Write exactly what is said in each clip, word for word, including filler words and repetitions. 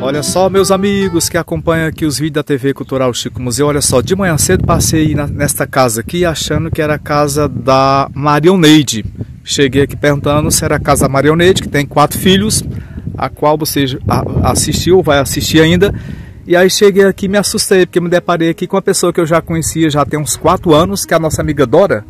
Olha só, meus amigos que acompanham aqui os vídeos da T V Cultural Chico Museu, olha só, de manhã cedo passei na, nesta casa aqui achando que era a casa da Marioneide. Cheguei aqui perguntando se era a casa da Marioneide, que tem quatro filhos, a qual você assistiu ou vai assistir ainda. E aí cheguei aqui e me assustei, porque me deparei aqui com uma pessoa que eu já conhecia já tem uns quatro anos, que é a nossa amiga Dora.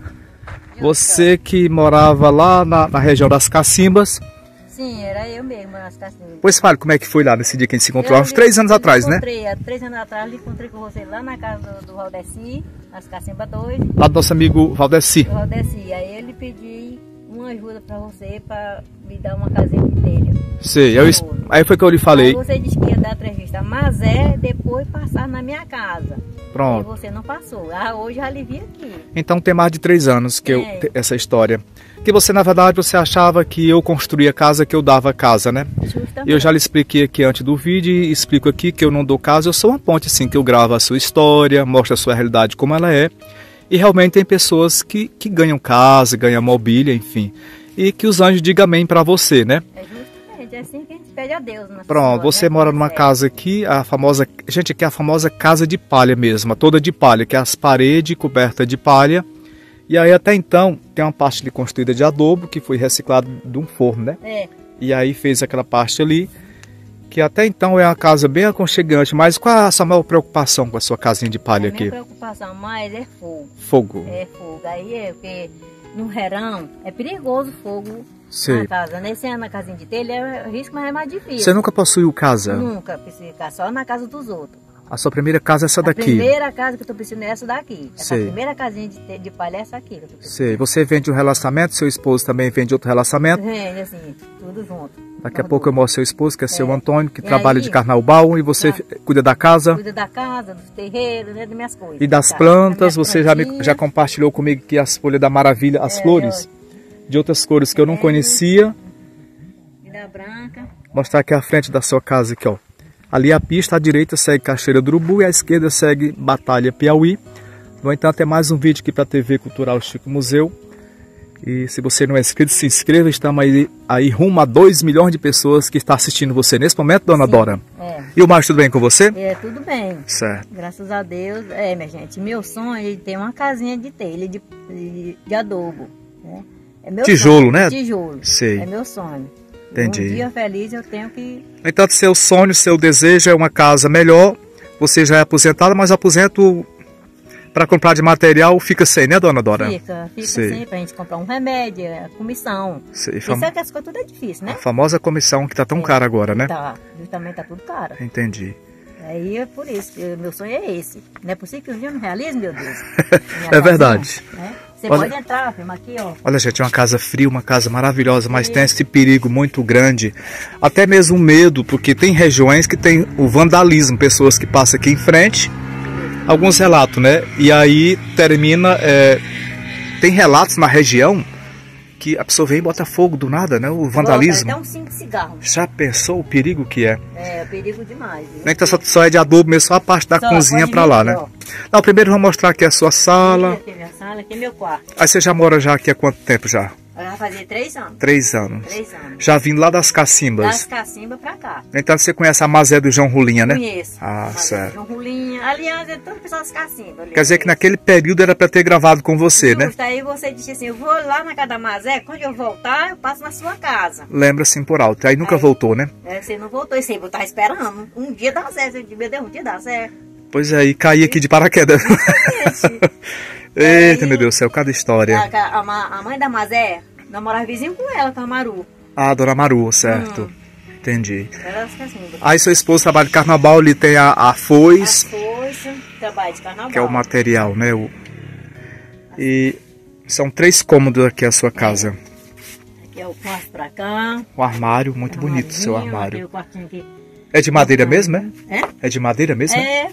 Você que morava lá na, na região das Cacimbas. Sim, era eu mesmo, nas Cacimbas. Pois fale, como é que foi lá nesse dia que a gente se encontrou? Há uns três anos atrás, né? Há três anos atrás, encontrei com você lá na casa do, do Valdeci, nas Cacimbas dois. Lá do nosso amigo Valdeci. Do Valdeci. Aí ele pediu uma ajuda para você, para me dar uma casinha de telha. Sei, eu, aí foi que eu lhe falei. Aí você disse que ia dar entrevista, mas é depois passar na minha casa. Pronto. E você não passou. Ah, hoje já lhe vi aqui. Então tem mais de três anos que é. eu, essa história. Que você, na verdade, você achava que eu construía casa, que eu dava casa, né? Justamente. Eu já lhe expliquei aqui antes do vídeo e explico aqui que eu não dou casa, eu sou uma ponte assim, que eu gravo a sua história, mostro a sua realidade como ela é. E realmente tem pessoas que, que ganham casa, ganham mobília, enfim. E que os anjos digam amém pra você, né? É justamente, é assim que a gente pede a Deus. Pronto, pessoa, você né? mora numa é. casa aqui, a famosa, gente, aqui é a famosa casa de palha mesmo, toda de palha, que é as paredes cobertas de palha. E aí até então tem uma parte ali construída de adobo, que foi reciclado de um forno, né? É. E aí fez aquela parte ali, que até então é uma casa bem aconchegante, mas qual é a sua maior preocupação com a sua casinha de palha a aqui? A minha preocupação mais é fogo. Fogo. É fogo, aí é porque no verão é perigoso fogo. Sei. Na casa, nesse ano na casinha de telha é risco, mas é mais difícil. Você nunca possuiu casa? Nunca, precisa ficar só na casa dos outros. A sua primeira casa é essa daqui? A primeira casa que eu estou precisando é essa daqui. Essa Sei. primeira casinha de, de palha é essa aqui que eu tô precisando. Sei. Você vende um relacionamento, seu esposo também vende outro relacionamento? Vende, assim, tudo junto. Daqui a pouco eu mostro seu esposo, que é, é. seu Antônio, que e trabalha aí, de carnaval, e você tá. cuida da casa? Cuida da casa, dos terreiros, né, das minhas coisas. E das tá? plantas, da você já, me, já compartilhou comigo que as folhas da maravilha, as é, flores, eu... de outras cores que eu não é. conhecia. Vida branca. Mostrar aqui a frente da sua casa, aqui ó. Ali a pista, à direita segue Cachoeira do Urubu e à esquerda segue Batalha Piauí. No entanto, é mais um vídeo aqui para a T V Cultural Chico Museu. E se você não é inscrito, se inscreva. Estamos aí, aí rumo a dois milhões de pessoas que estão assistindo você nesse momento, dona Sim, Dora. É. E o mais, tudo bem com você? É, tudo bem. Certo. Graças a Deus. É, minha gente, meu sonho é ter uma casinha de telha, de, de, de adobo. Né? É meu Tijolo, sonho, né? Tijolo. Sei. É meu sonho. Entendi. Um dia feliz eu tenho que... Então, seu sonho, seu desejo é uma casa melhor. Você já é aposentada, mas aposento para comprar de material fica sem, né, dona Dora? Fica, fica sem, para a gente comprar um remédio, a comissão. Sei. Fam... Isso é que as coisas tudo é difícil, né? A famosa comissão que tá tão é, cara agora, né? Tá, justamente tá tudo caro. Entendi. Aí é por isso, meu sonho é esse. Não é possível que um dia eu não realize, meu Deus. É verdade. Né? Você olha, pode entrar, filma aqui, ó. Olha, gente, é uma casa fria, uma casa maravilhosa, mas tem esse perigo muito grande. Até mesmo medo, porque tem regiões que tem o vandalismo, pessoas que passam aqui em frente. Alguns relatos, né? E aí termina... É, tem relatos na região que a pessoa vem e bota fogo do nada, né? O vandalismo. Bota até uns cinco cigarros. Já pensou o perigo que é? É, perigo demais. Viu? Nem que só, só é de adobo mesmo, só a parte da só, cozinha pra lá, né? Ó. Não, primeiro vamos mostrar aqui a sua sala. Aqui é minha sala, aqui é meu quarto. Aí você já mora já aqui há quanto tempo já? Vai fazer três anos. Três anos. Três anos. Já vindo lá das Cacimbas. Das Cacimbas pra cá. Então você conhece a Mazé do João Rulinha, né? Conheço. Ah, certo. João Rulinha. Aliás, é todo o pessoal das Cacimbas. Ali. Quer dizer que naquele período era pra ter gravado com você, Justo, né? Aí você disse assim, eu vou lá na casa da Mazé, quando eu voltar, eu passo na sua casa. Lembra assim por alto. Aí nunca aí, voltou, né? É, você não voltou. E você estar esperando. Um dia dá certo. Você meu Deus, um dia dá certo. Pois é, e caí aqui de paraquedas. Eita, aí, meu Deus do céu, cada história. A, a, a mãe da Mazé namorava vizinho com ela, com a Maru. Ah, dona Maru, certo. Hum. Entendi. Assim, aí seu esposo trabalha de carnaval, ele tem a, a foice. A foice, trabalho de carnaval. Que é o material, né? O... E são três cômodos aqui a sua casa. É. Aqui é o quarto pra cá. O armário, muito bonito o seu armário. O quartinho aqui. É de madeira mesmo, é? É? É de madeira mesmo? É.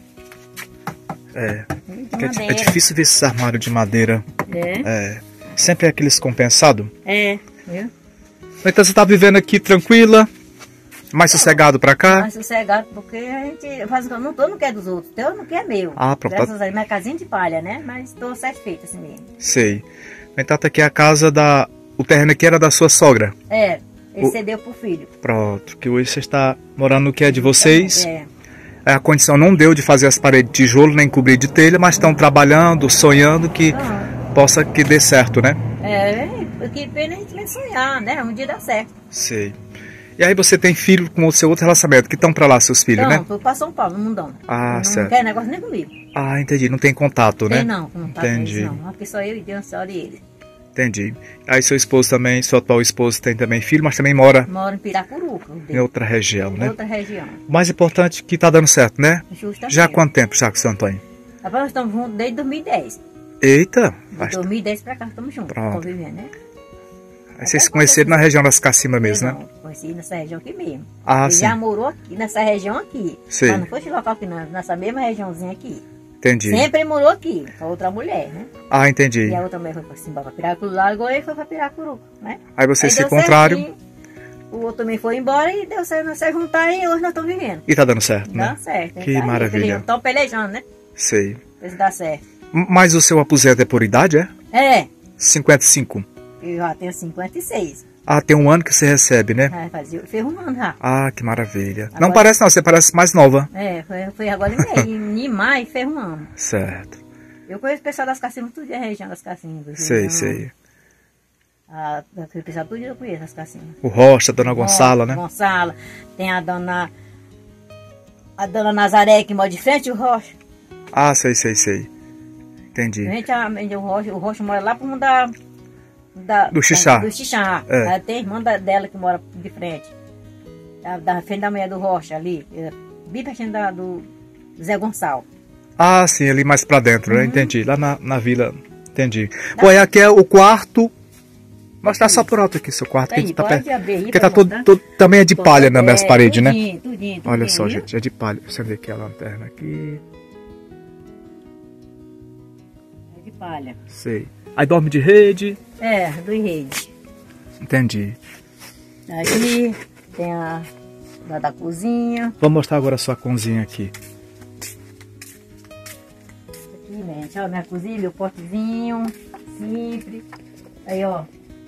É. É, é difícil ver esses armários de madeira. É. É. Sempre é aqueles compensados? É. Viu? Então você tá vivendo aqui tranquila? Mais sossegado pra cá? Mais sossegado, porque a gente faz o que eu não tô, não quer dos outros. Eu não quer meu. Ah, pronto. Graças a Deus, minha casinha de palha, né? Mas tô satisfeita assim mesmo. Sei. Então tá aqui a casa da... O terreno aqui era da sua sogra? É. Ele O- cedeu pro filho. Pronto, que hoje você está morando no que é de vocês. É. A condição não deu de fazer as paredes de tijolo nem cobrir de telha, mas estão trabalhando, sonhando que Ah, possa que dê certo, né? é, porque pena a gente vai sonhar, né? Um dia dá certo. Sei. E aí você tem filho com o seu outro relacionamento, que estão para lá seus filhos, Então, né? foi pra São Paulo, no mundão. Ah, não certo. quer negócio nem comigo. Ah, entendi. Não tem contato, né? Tem não, não tá com Entendi. eles, não. Aqui só eu e Deus, só e ele. Entendi. Aí seu esposo também, seu atual esposo tem também filho, mas também mora Moro em Piracuruca, em outra região, né? outra região. O mais importante é que tá dando certo, né? Justamente. Já há quanto tempo já com o seu Antônio? Agora nós estamos juntos desde dois mil e dez. Eita! De Basta- dois mil e dez pra cá estamos juntos, Pronto. convivendo, né? Aí vocês se conheceram na região das Cacimbas mesmo, né? Não, conheci nessa região aqui mesmo. Ah, Ele sim. já morou aqui, nessa região aqui. Sei. Mas não foi esse local aqui não, nessa mesma regiãozinha aqui. Entendi. Sempre morou aqui, com a outra mulher, né? Ah, entendi. E a outra mulher foi pra cima pra Piracuru, largou ele e foi pra Piracuruca, né? Aí vocês Aí se deu encontraram certinho, o outro também foi embora e deu certo nós se juntar e hoje nós estamos vivendo. e tá dando certo, Dá né? certo. Que maravilha. Estão pelejando, né? Sei. Ver se dá certo. M- Mas o seu aposento é por idade, é? É, cinquenta e cinco. eu já tenho cinquenta e seis. Ah, tem um ano que você recebe, né? É, fazia, fez um ano já. Ah, que maravilha. Agora- Não parece não, você parece mais nova. É, foi, foi agora em meio, em maio fez um ano. Certo. Eu conheço o pessoal das Cacimbas, tudo é região das Cacimbas. Sei, Então, sei. A, aquele pessoal tudo eu conheço as Cacimbas. O Rocha, a Dona Gonçala, né? Gonçala. Tem a dona. A dona Nazaré que mora de frente, o Rocha. Ah, sei, sei, sei. Entendi. Gente, a, o, Rocha o Rocha mora lá pro mundo da. da Do Xixá. Da, do Xixá. É. Ela tem irmã da- dela que mora de frente. Da, da frente da mulher do Rocha ali. é, Bem pertinho da, do Zé Gonçalo. Ah, sim, ali mais pra dentro, Uhum. né? Entendi. Lá na, na vila. Entendi. Pô, aí aqui é o quarto. Mostra só por alto aqui seu quarto. Que Aí, tá pode perto. abrir aí Porque pra tá todo, mostrar. todo- também é de palha nas minhas É, paredes, né? tudinho, tudinho, tudinho, Olha só, viu? gente, é de palha. Você vê aqui a lanterna aqui. É de palha. Sei. Aí dorme de rede. É, do rede. Entendi. Aqui tem a da, da cozinha. Vou mostrar agora a sua cozinha aqui. Aqui, gente, ó, minha cozinha, meu potezinho, simples. Aí, ó.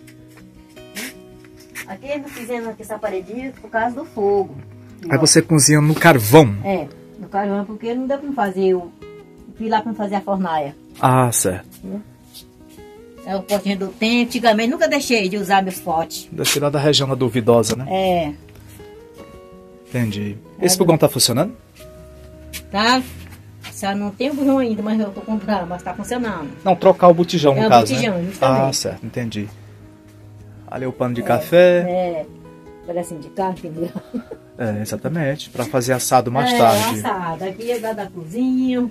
Aqui eles não fizeram aqui essa paredinha por causa do fogo. Aí Ó. você cozinha no carvão. É, no carvão, porque não deu pra fazer o... Fui lá pra fazer a fornaia. Ah, certo. É o potinho do tempo. Antigamente nunca deixei de usar meus potes. Daqui lá da região da Duvidosa, né? É, Entendi. Esse fogão tá funcionando? tá? Só não tem o bujão ainda, mas eu tô comprando, mas tá funcionando. Não, trocar o botijão, no É, o caso, botijão, né? justamente. Ah, certo, entendi. Ali é o pano de café. É, pedacinho de carne, entendeu? É, exatamente. Pra fazer assado mais é, tarde. assado. Aqui é da, da cozinha.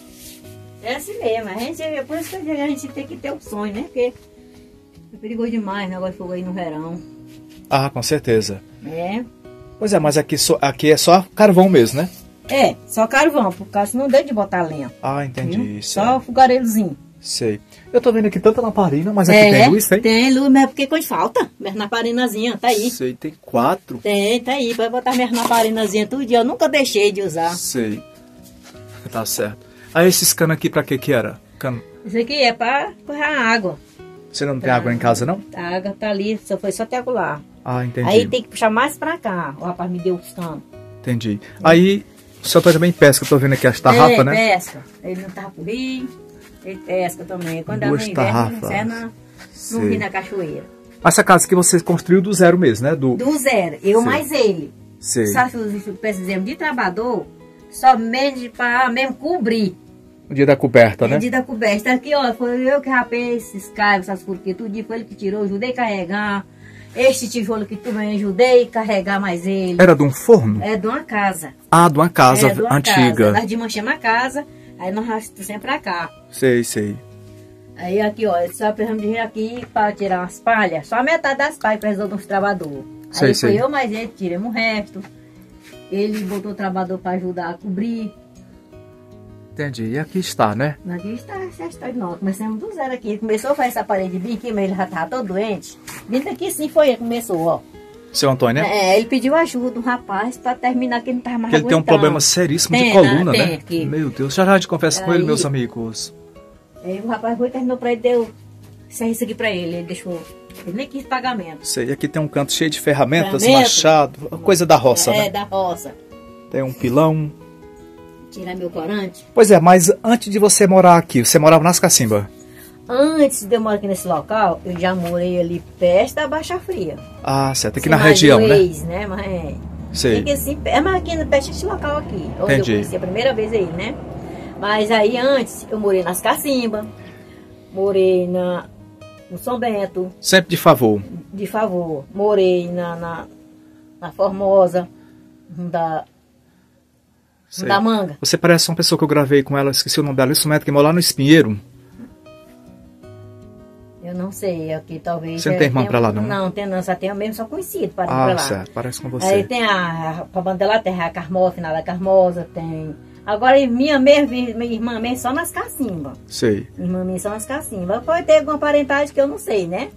É assim mesmo. A gente, é por isso que a gente tem que ter opções, né? Porque é perigoso demais o negócio de fogo aí no verão. Ah, com certeza. É. Pois é, mas aqui, só, aqui é só carvão mesmo, né? É, só carvão, por causa não deu de botar lenha. Ah, entendi. Viu? Isso. Só o fogareirozinho. Sei. Eu tô vendo aqui tanta lamparina, mas aqui é, tem luz, tem? Tem luz, mas é porque coisa falta. Minhas naparinazinhas, tá aí. Sei, tem quatro. Tem, tá aí. Pode botar minhas naparinazinhas todo dia. Eu nunca deixei de usar. Sei. Tá certo. Aí esses canos aqui pra que que era? Cano. Isso aqui é pra correr a água. Você não tem Tá. água em casa, não? A água tá ali, só foi só até lá. Ah, entendi. Aí tem que puxar mais pra cá. O rapaz me deu os canos. Entendi. Aí, o senhor também pesca. Eu tô vendo aqui as tarrafas, é, né? pesca. Ele não tava pro rio, ele pesca também. Quando Duas é no inverno, ele tarrafas. sai na, no Sei. rio, na cachoeira. Essa casa que você construiu do zero mesmo, né? Do... Do zero, eu Sei. mais ele. Sei. Só precisamos de trabalhador, somente para mesmo cobrir. O dia da coberta, né? Medida coberta. Aqui, ó, foi eu que rapei esses caibos, essas coisas, tudo, foi ele que tirou, ajudei a carregar. Este tijolo que também ajudei a carregar mais ele. Era de um forno? É de uma casa. Ah, de uma casa é de uma antiga. Casa. Nós desmanchamos a casa, aí nós arrastamos sempre pra cá. Sei, sei. Aí aqui, ó, só precisamos de vir aqui para tirar umas palhas. Só a metade das palhas precisou de uns trabalhadores. Sei, Aí sei. foi eu, mas ele tiramos o resto. Ele botou o trabalhador para ajudar a cobrir. Entendi. E aqui está, né? Mas aqui está essa história não. Começamos do zero aqui. Ele começou a fazer essa parede bem aqui, mas ele já estava todo doente. Dentro aqui sim foi ele que começou, ó. Seu Antônio, né? É, ele pediu ajuda do rapaz para terminar, que ele não estava mais Porque ele tem um aguentando. problema seríssimo de Tem, coluna, tem né? aqui. Meu Deus. Já já a gente conversa com ele, Aí- meus amigos. Aí o rapaz foi e terminou para ele, deu isso aqui para ele. Ele deixou Ele nem quis pagamento. Sei, e aqui tem um canto cheio de ferramentas, Ferramenta. machado, coisa da roça, é, né? É, da roça. Tem um pilão. Tirar meu corante. Pois é, mas antes de você morar aqui, você morava nas Cacimbas? Antes de eu morar aqui nesse local, eu já morei ali perto da Baixa Fria. Ah, certo, aqui Sim, na mais região, né? ex, né? Mas é. Sei. Fica assim, é mais aqui perto desse local aqui. Onde Entendi. eu conheci a primeira vez aí, né? Mas aí antes, eu morei nas Cacimbas. Morei na, no São Bento. Sempre de favor. De favor. Morei na, na, na Formosa. Da, Sei. da Manga. Você parece uma pessoa que eu gravei com ela, esqueci o nome dela, instrumento que mora lá no Espinheiro. Eu não sei, aqui talvez... Você não tem irmã tenha- pra lá, não? Não, tem não, só tenho mesmo, só conhecido para Ah, pra lá. certo, parece com Aí você. tem a, a banda lá, tem a Carmosa, finada Carmosa, tem... Agora, minha mesmo, minha irmã mesmo, só nas Cacimbas. Sei. Minha irmã mesmo só nas Cacimbas. Pode ter alguma parentagem que eu não sei, né?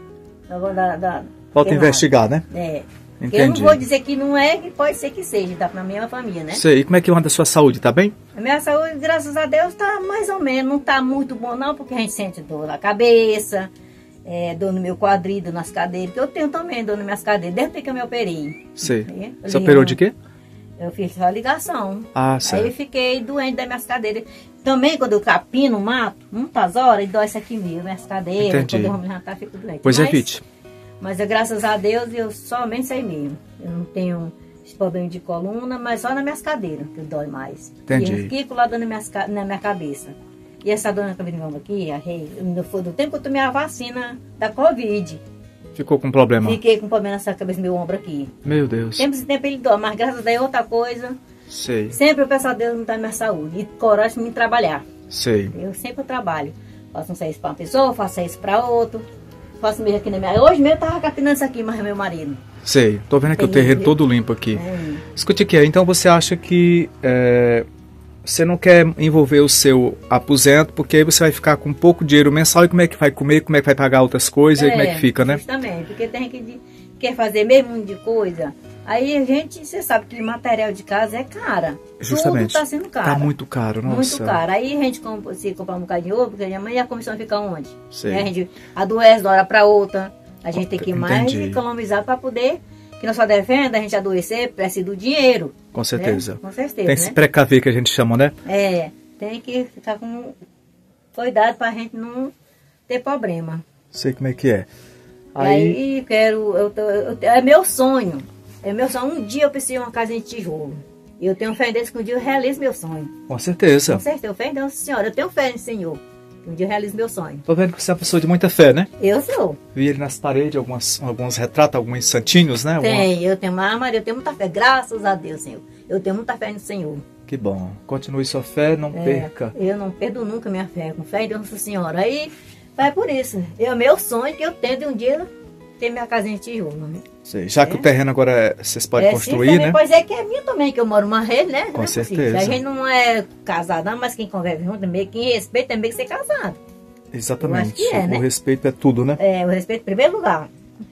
Da, da, da, Falta tem investigar, né? lá. É. Entendi. Eu não vou dizer que não é, que pode ser que seja, tá na minha família, né? Sei. E como é que anda a sua saúde, tá bem? A minha saúde, graças a Deus, tá mais ou menos. Não tá muito bom não, porque a gente sente dor na cabeça, é, dor no meu quadril, nas cadeiras, que eu tenho também dor nas minhas cadeiras, desde que eu me operei. Sei. É, Você operou de quê? Eu fiz só ligação. Ah, Aí certo. eu fiquei doente das minhas cadeiras. Também, quando eu capino no mato, muitas horas, dói isso aqui mesmo, minhas cadeiras. Entendi. Quando eu vou me jantar, fico doente. Pois mas, evite. Mas, é, graças a Deus, eu somente sei mesmo. Eu não tenho esse problema de coluna, mas só nas minhas cadeiras, que dói mais. Entendi. E eu fico lá dando minhas, ca- na minha cabeça. E essa dor na cabeça do meu ombro aqui, a rei, ainda foi do tempo que eu tomei a vacina da Covid. Ficou com problema. Fiquei com problema nessa cabeça do meu ombro aqui. Meu Deus. Tempo esse tempo ele dói, mas graças a Deus é outra coisa. Sei. Sempre eu peço a Deus não dar minha saúde e coragem de me trabalhar. Sei. Eu sempre trabalho. Faço um serviço para uma pessoa, faço serviço para outro. Faço mesmo aqui na minha... Hoje mesmo eu tava capinando isso aqui, mas é meu marido. Sei. Tô vendo aqui o Tem terreiro viu? todo limpo aqui. É. Escute aqui, então você acha que é, você não quer envolver o seu aposento, porque aí você vai ficar com pouco dinheiro mensal e como é que vai comer, como é que vai pagar outras coisas e como é que fica, né? Justamente, porque tem gente que quer fazer mesmo um de coisa. Aí a gente, você sabe que material de casa é cara. Justamente. Tudo tá sendo caro. Tá muito caro, nossa. Muito caro. Aí a gente compra, se comprar um bocado de ovo, porque amanhã a comissão fica onde? Sei. Né? A gente adoece de uma hora para outra. A gente tem que mais Entendi. economizar para poder, que não só defenda a gente adoecer, precisa do dinheiro. Com certeza. Né? Com certeza, Tem que né? se precaver, que a gente chama, né? É, tem que ficar com cuidado para a gente não ter problema. Sei como é que é. Aí, aí quero, eu tô, eu, é meu sonho. É meu sonho. Um dia eu preciso de uma casa de tijolo. E eu tenho fé em Deus que um dia eu realizo meu sonho. Com certeza. Com certeza, eu fé em Deus, Senhora. Eu tenho fé no Senhor. Que um dia eu realizo meu sonho. Tô vendo que você é uma pessoa de muita fé, né? Eu sou. Vi ele nas paredes, algumas, alguns retratos, alguns santinhos, né? Alguma- Tem, eu tenho, ah, Maria, eu tenho muita fé. Graças a Deus, Senhor. Eu tenho muita fé no Senhor. Que bom. Continue sua fé, não É, perca. eu não perdo nunca minha fé. Com fé em Deus, Nossa Senhora. Aí, vai por isso. É o meu sonho que eu tenho de um dia ter minha casinha de tijolo. Né? Sei. Já que É. o terreno agora é- vocês podem É, construir, sim, né? Pois é que é minha também, que eu moro numa rede, né? Com Não é possível. certeza. A gente não é casado, não, mas quem convive junto também, quem respeita também que ser casado. Exatamente. Eu acho que é, né? O respeito é tudo, né? É, o respeito em primeiro lugar.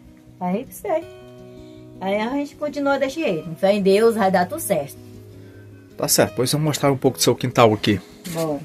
Aí, sei. Aí a gente continua desse jeito. Fé em Deus, vai dar tudo certo. Tá certo. Pois vamos mostrar um pouco do seu quintal aqui. Bom.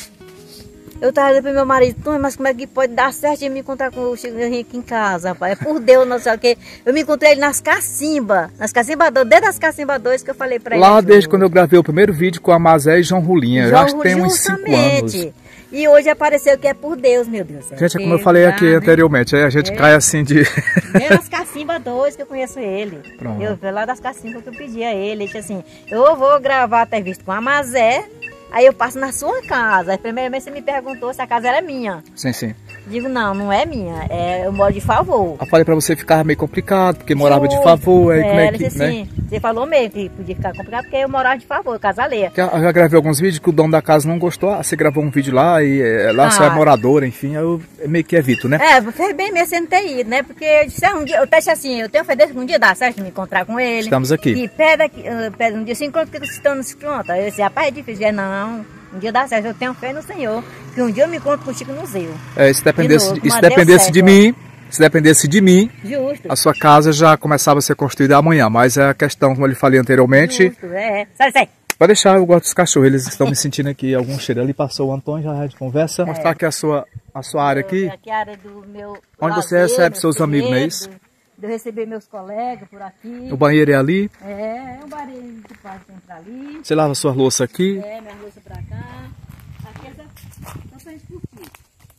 Eu tava dizendo pro meu marido, "Tony, mas como é que pode dar certo de eu me encontrar com o Chico aqui em casa, rapaz? É por Deus, não sei o quê. Eu me encontrei ele nas cacimbas. Nas cacimbas dois, desde as cacimbas dois que eu falei pra ele. Lá desde quando eu gravei o primeiro vídeo com a Mazé e João Rulinha. Eu acho que tem uns cinco anos. Justamente. E hoje apareceu que é por Deus, meu Deus. Gente, é como eu falei aqui Né? anteriormente, aí a gente É. cai assim de... Nem nas cacimbas dois que eu conheço ele. Pronto. Eu fui lá das cacimbas que eu pedi a ele. Ele disse assim, eu vou gravar até visto com a Mazé, aí eu passo na sua casa. Aí, primeiramente você me perguntou se a casa era minha. Sim, sim. Digo, não, não é minha. É, eu moro de favor. Eu falei pra você ficar meio complicado, porque morava de favor, aí como é que, disse né? assim, você falou mesmo que podia ficar complicado, porque eu morava de favor, casa alheia. Eu já gravei alguns vídeos que o dono da casa não gostou. Ah, você gravou um vídeo lá e é, lá você é Ah. moradora, enfim, eu meio que evito, né? É, fez bem mesmo você não ter ido, né? Porque eu disse, ah, um dia, eu disse assim, eu tenho fé que um dia dá certo de me encontrar com ele. Estamos aqui. E pede, aqui, uh, pede um dia se encontra, porque vocês estão nesse pronto. Aí eu disse, rapaz, é difícil. Eu, não, um dia dá certo, eu tenho fé no Senhor, que um dia eu me encontro com o Chico no Zeu. É, se dependesse, De novo, de, se mas deu dependesse certo, de ó. mim, se dependesse de mim, Justo. a sua casa já começava a ser construída amanhã. Mas é a questão, como eu lhe falei anteriormente, Justo, é. Sai, sai. Pode deixar, eu gosto dos cachorros, eles estão me sentindo aqui algum cheiro. Ali passou o Antônio, já de conversa. É. Mostrar aqui a sua, a sua área aqui. Aqui a área do meu onde lazer, você recebe seus amigos, não é isso? De eu receber meus colegas por aqui. O banheiro é ali? É, é um banheiro que pode entrar ali. Você lava sua louça aqui? É, minha louça pra cá. Aqui é só pra gente curtir.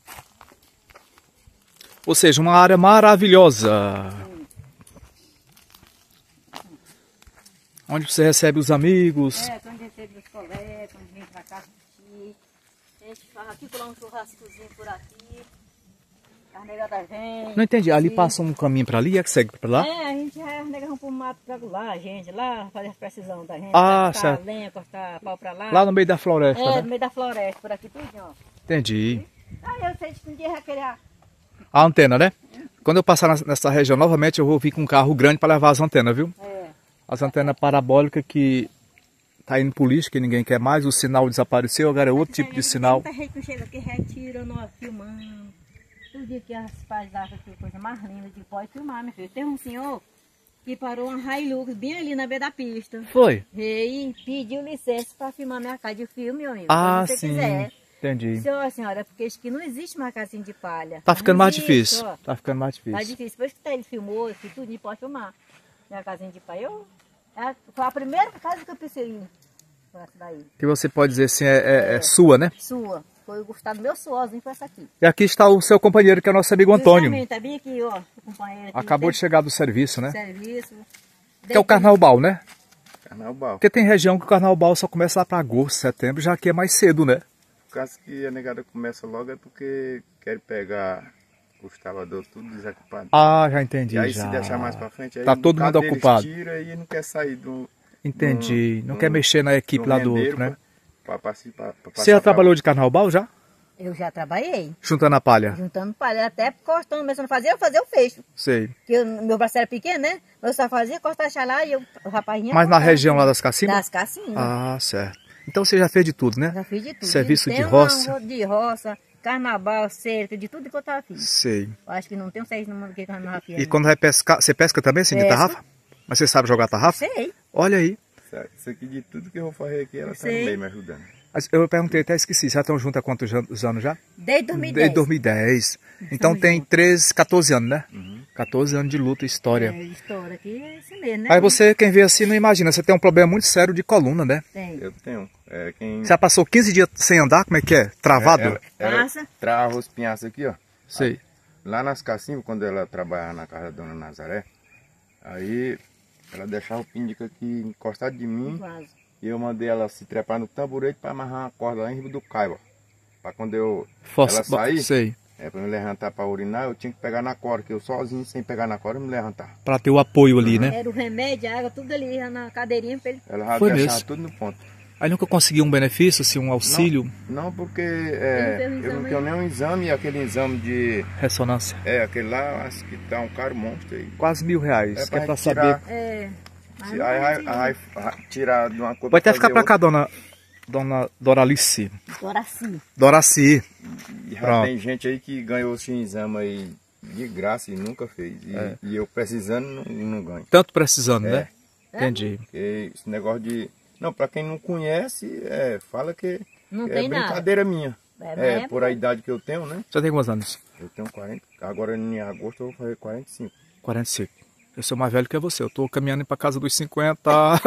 Ou seja, uma área maravilhosa. Sim. Onde você recebe os amigos. É, quando recebe os colegas, quando vem pra cá curtir. A gente faz aqui, colar um churrascozinho por aqui. As negadas vêm. Não entendi, ali passa um caminho pra ali e é que segue pra lá? É, a gente já, as negas vão pro mato pra lá, a gente, lá, fazer as precisão da gente. Ah, cortar certo. lenha, cortar pau pra lá. Lá no meio da floresta, É, né? no meio da floresta, por aqui tudo, ó. Entendi. Ah, eu sei que um dia vai querer... A antena, né? Quando eu passar nessa região novamente, eu vou vir com um carro grande para levar as antenas, viu? É. As antenas parabólicas que tá indo pro lixo, que ninguém quer mais, o sinal desapareceu, agora é outro tipo de sinal. Muita gente que chega aqui retirando, ó, filmando. Todo dia que as paisagens aqui, coisa mais linda de pode filmar, meu filho. Tem um senhor que parou uma Hilux bem ali na beira da pista. Foi? E pediu licença para filmar minha casa de filme, meu amigo. Ah, se você sim. quiser. Entendi. Senhora, senhora, porque acho que não existe mais casinha de palha. Tá ficando mais existe, difícil. Ó. Tá ficando mais difícil. Mais difícil. Depois que ele filmou, que tudo pode filmar. Minha casinha de palha. Eu, é, foi a primeira casa que eu pensei em. Essa daí. Que você pode dizer assim, é, é, é sua, né? Sua. Foi o Gustavo meu sozinho, foi essa aqui. E aqui está o seu companheiro, que é o nosso amigo Antônio. Justamente, tá bem aqui, ó. O companheiro aqui. Acabou de chegar do serviço, né? Serviço. Que é o Carnaubal, né? Carnaubal. Porque tem região que o Carnaubal só começa lá para agosto, setembro, já aqui é mais cedo, né? O caso que a negada começa logo é porque quer pegar os travadores tudo desocupado. Ah, já entendi. E aí já. se deixar mais para frente, aí tá todo mundo ocupado. Tira e não quer sair do... Entendi. Do, não do, quer mexer na equipe lá do outro, né? Pra, pra, pra, pra Você já trabalhou de Carnaubal já? Eu já trabalhei. Juntando a palha? Juntando palha, até cortando, mas eu não fazia, eu fazia o fecho. Sei. Porque eu, meu braço era pequeno, né? Eu só fazia cortar xalá e eu, o rapazinho... Mas na região lá das Cacimbas? Das Cacimbas. Ah, certo. Então você já fez de tudo, né? Já fiz de tudo. Serviço Tem de roça? Uma, de roça, carnaval, cerca, de tudo que eu tava fiz. Sei. Eu acho que não tem um seis no mundo que carnaval fiz. E quando vai pescar, você pesca também assim de Pesco. tarrafa? Mas você sabe jogar tarrafa? Sei. Olha aí. Isso aqui de tudo que eu vou fazer aqui, ela tá no Sei. meio me ajudando. Mas eu perguntei, até esqueci, já estão juntos há quantos anos já? Desde dois mil e dez. Desde dois mil e dez. Então tem treze, quatorze anos, né? Uhum. quatorze anos de luta e história. É, história aqui é isso mesmo, né? Aí você, quem vê assim, não imagina, você tem um problema muito sério de coluna, né? Tem. Eu tenho. É, quem... Você já passou quinze dias sem andar, como é que é? Travado? Ela, ela Passa. trava os pinhaços aqui, ó. Sei. Lá nas Cacimbas, quando ela trabalhava na casa da Dona Nazaré, aí ela deixava o píndico aqui encostado de mim. Quase. E eu mandei ela se trepar no tamborete para amarrar uma corda lá em cima do caibo. Para quando eu Força, ela sair, sei. é, para me levantar para urinar, eu tinha que pegar na corda, que eu sozinho, sem pegar na corda, eu me levantar. Pra ter o apoio ali, né? Era o remédio, a água, tudo ali na cadeirinha pra ele. Ela já Foi deixava mesmo. tudo no ponto. Aí nunca conseguiu um benefício, assim, um auxílio, Não, não porque é, Ele fez um eu não exame tenho aí. nenhum exame, e aquele exame de... ressonância. É, aquele lá, acho que tá um caro monstro aí. Quase mil reais, É que é pra pra tirar- saber. É. Mas Se, não aí, vai aí, conseguir. aí, aí, tirar de uma coisa... Pode até pra ficar fazer pra cá, dona, dona Doralice. Agora sim. Doraci. E já Pronto. tem gente aí que ganhou esse exame aí de graça e nunca fez. E, É. e eu precisando não, não ganho. Tanto precisando, É. né? Entendi. Porque esse negócio de... Não, pra quem não conhece, é, fala que Não é tem nada. brincadeira minha. É, É, mas- por a idade que eu tenho, né? Já tem quantos anos? Eu tenho quarenta, agora em agosto eu vou fazer quarenta e cinco. quarenta e cinco. Eu sou mais velho que você, eu tô caminhando pra casa dos cinquenta.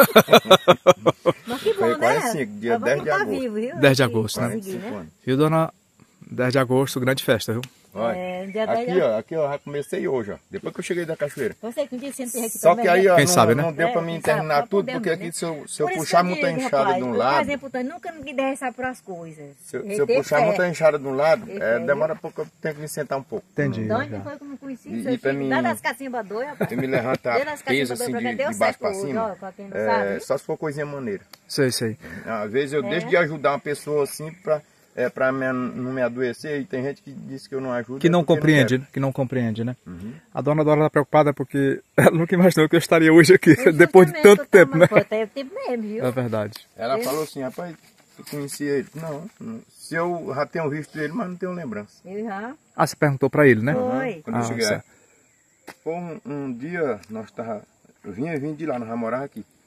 Mas que Foi bom, quarenta e né? cinco, dia Mas dez de vamos tá agosto. vivo, viu? dez de Que agosto, né? consegui, quarenta e cinco anos. Viu, dona? dez de agosto, grande festa, viu? Olha, É, dia dez aqui, de- ó, aqui ó, já comecei hoje, ó. Depois que eu cheguei da cachoeira. Você que disse sempre aqui Só também, que aí, né? ó, Quem não, sabe, né? não deu pra É, mim quem sabe, terminar pra tudo, poder, porque né? aqui se eu, se eu Por isso puxar que eu muita digo, enxada rapaz, de um Por lado, exemplo, eu nunca me deixar por as coisas. se, eu- Ele se eu teve puxar fé. muita enxada de um lado, Ele é, fez. demora pouco, eu tenho que me sentar um pouco. Entendi. Então, já. que foi como eu conheci, E- seu e pra filho, mim- lá das cacimbas doidas, rapaz. Eu me levantar Desde as peso cacimbas assim doidas pra cá, de, deu de baixo certo pra hoje, cima, ó, pra quem não é, sabe. só se for coisinha maneira. Sei, sei. Às vezes eu É. deixo de ajudar uma pessoa assim pra, é, pra me- não me adoecer, e tem gente que diz que eu não ajudo. Que é não porque compreende, quer. né? Que não compreende, né? Uhum. A dona Dora tá preocupada porque ela nunca imaginou que eu estaria hoje aqui, Hoje depois de também, tanto que eu tava- tempo, né? Foi até tempo mesmo, viu? É verdade. Ela É. falou assim, rapaz, tu conhecia ele? Não, não. Se eu já tenho visto ele, mas não tenho lembrança. Eu já. Ah, você perguntou pra ele, né? Foi. Quando Ah, eu cheguei, certo. foi um, um dia, nós tava, eu vinha vindo de lá, nós já morava aqui.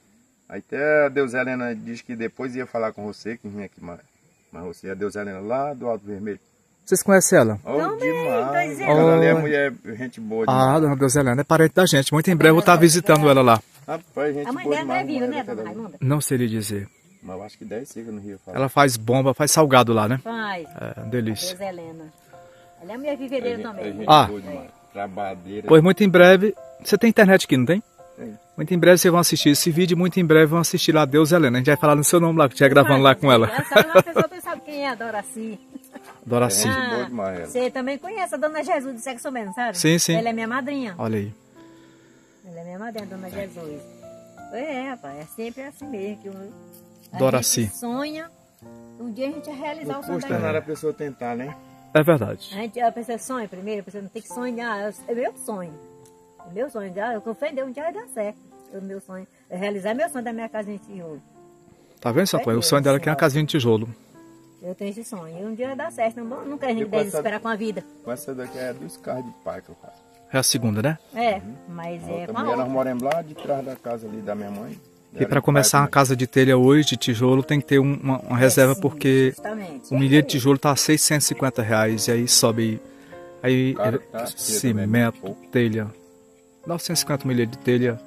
Aí até a Deus Helena disse que depois ia falar com você, que vinha aqui mais, mas você, a Deus Helena lá do Alto Vermelho. Vocês conhecem ela? Oh, Também, demais. dois Ela ali é anos. mulher, gente boa demais. Ah, dona Deus Helena é parente da gente. Muito em breve eu vou estar visitando ela lá. Rapaz, gente A mãe boa dela não é demais. viva, mulher né, daquela dona ali. Raimunda? Não seria dizer. Mas eu acho que dez siga no Rio. Fala. Ela faz bomba, faz salgado lá, né? Faz. É, uma delícia. Deus Helena. Ela é mulher É vivedeira gente, é também. gente Ah. boa demais. Trabalhadeira. Pois muito em breve... Você tem internet aqui, não tem? Tem. Muito em breve vocês vão assistir esse vídeo e muito em breve vão assistir lá Deus Helena. A gente vai falar no seu nome lá, que estiver gravando lá com ela. Ela sabe, uma pessoa que sabe quem é a Doraci. Doraci. É gente boa demais ela. Você também conhece a Dona Jesus de Sexo Menos, sabe? Sim, sim. Ela é minha madrinha. Olha aí. Ela é minha madrinha, Dona Jesus. É, rapaz, é sempre assim mesmo. Que o- a Doraci. gente sonha, um dia a gente vai realizar Não o sonho custa da nada gente. a pessoa tentar, né? É verdade. A, gente, a pessoa sonha primeiro, a pessoa não tem que sonhar. É meu sonho. É meu sonho. Já, eu confio em Deus, um dia vai dar certo. O meu sonho é realizar meu sonho da minha casa em tijolo. Tá vendo, seu Antônio? O sonho dela aqui é uma casinha de tijolo. Eu tenho esse sonho. E um dia vai dar certo. Não, nunca a gente Depois deve essa- esperar com a vida. Com essa daqui é dos carros de pai que eu faço. É a segunda, né? É, mas A é outra com a mulher, nós outra. moramos lá de trás da casa ali da minha mãe. E para começar uma casa de telha hoje, de tijolo, tem que ter um- uma, uma reserva, Sim, porque justamente. o milheiro de tijolo está a seiscentos e cinquenta reais. E aí sobe. Aí Caro é, que tá, cimento, pouco. telha. novecentos e cinquenta milheiros de telha.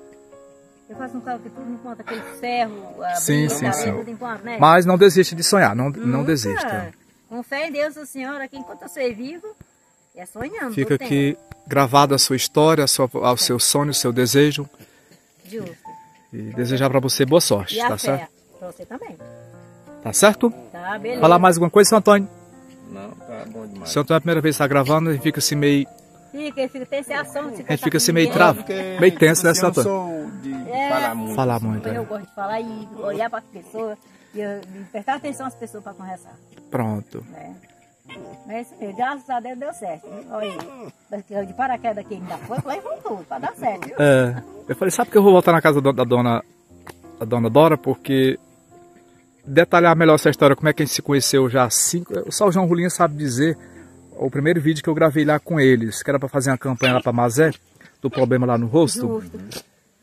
Eu faço um carro que tudo enquanto aquele ferro, a Sim, brinca, sim, sim. tudo enquanto, né? Mas não desiste de sonhar, não, não Nunca. desista. Com fé em Deus, a senhora, que enquanto eu sou vivo, é sonhando. Fica todo aqui gravada a sua história, a sua, o seu sonho, o seu desejo. tempo. Justo. E desejar para você boa sorte, E a tá fé, certo? pra você também. Tá certo? Tá, beleza. Falar mais alguma coisa, seu Antônio? Não, tá bom demais. Seu Antônio é a primeira vez que está gravando e fica assim meio. Fica, ele fica, tem essa ação. A gente fica assim meio travo. Porque, Meio tenso, né, assim, eu Santana? sou de É. falar muito. Falar assim. muito. Eu É. gosto de falar e olhar para as pessoas e, eu- e prestar atenção às pessoas para conversar. Pronto. Né? Mas é isso mesmo, graças a Deus deu certo. Viu? Olha aí, Daqui- de paraquedas aqui ainda foi, lá e voltou, para dar certo. Viu? É, eu falei, sabe que eu vou voltar na casa do- da dona, da dona Dora, porque detalhar melhor essa história, como é que a gente se conheceu já há cinco. Só o João Rolinha sabe dizer o primeiro vídeo que eu gravei lá com eles, que era para fazer uma campanha lá para Mazé, do problema lá no rosto. Justo.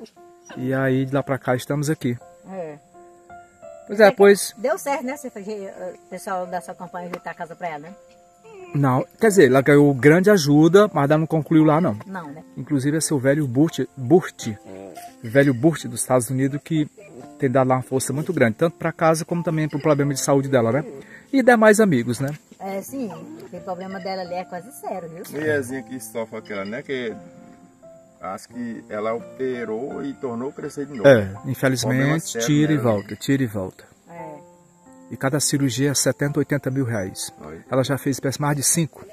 E aí de lá para cá estamos aqui. É. Pois é, pois. Deu certo, né? Você fez, eh, o pessoal da sua campanha ajeitar a casa para ela, né? Não, quer dizer, ela ganhou grande ajuda, mas ela não concluiu lá não. Não, né? Inclusive é seu velho Burt, Burt velho Burt dos Estados Unidos, que tem dado lá uma força muito grande, tanto para casa como também para o problema de saúde dela, né? E demais amigos, né? É, sim, o problema dela ali é quase sério, viu? Mulherzinha que sofre aquela, né? Que acho que ela operou e tornou crescer de novo. É, Problema infelizmente, sério tira e nela, né? volta, tira e volta. É. E cada cirurgia é setenta, oitenta mil reais. Olha, Ela já fez parece, mais de cinco.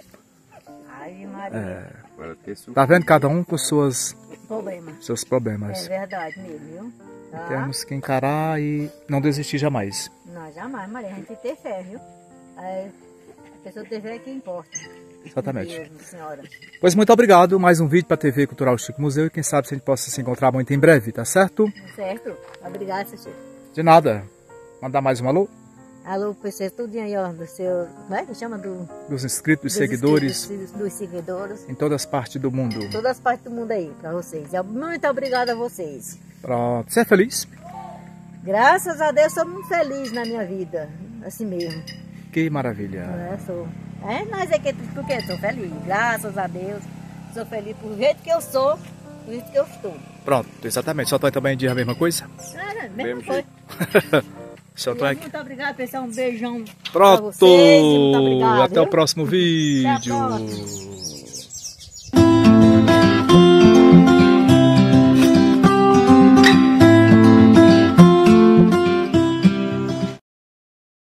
Ai, Maria, É, ela ter sofrido. tá vendo? Cada um com suas, problema. seus É problemas. verdade mesmo, viu? Tá? Temos que encarar e não desistir jamais. Não, jamais, Maria, a gente tem que ter fé, viu? Aí, a pessoa ter fé é que importa. Exatamente. Deus, senhora. Pois muito obrigado. Mais um vídeo para a T V Cultural Chico Museu e quem sabe se a gente possa se encontrar muito em breve, tá certo? Certo? Obrigada, seu Chico. De nada. Mandar mais um alô? Alô, pessoal, tudinho aí, ó, do seu... Como é que chama? Do, Dos inscritos, dos seguidores, inscritos, dos seguidores. em todas as partes do mundo. Todas as partes do mundo aí, pra vocês. E Muito obrigada a vocês. Pronto. Você é feliz? Graças a Deus, sou muito feliz na minha vida. Assim mesmo. Que maravilha. É, sou. É, nós é que porque sou feliz. Graças a Deus. Sou feliz por jeito que eu sou, por jeito que eu estou. Pronto, exatamente. Só também diz a mesma coisa? Ah, mesmo Mesmo foi. Só E Muito obrigada, pessoal. Um beijão pra Pronto. vocês. Muito obrigada. Até o viu? próximo Até a vídeo. próxima.